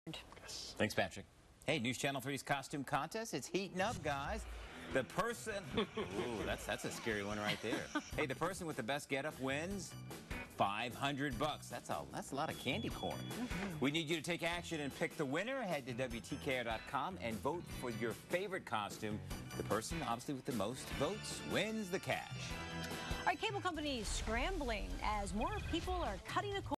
Thanks, Patrick. Hey, News Channel 3's costume contest. It's heating up, guys. The person... Ooh, that's a scary one right there. Hey, the person with the best getup wins $500. That's a lot of candy corn. We need you to take action and pick the winner. Head to WTKR.com and vote for your favorite costume. The person, obviously, with the most votes wins the cash. All right, cable companies scrambling as more people are cutting the cord.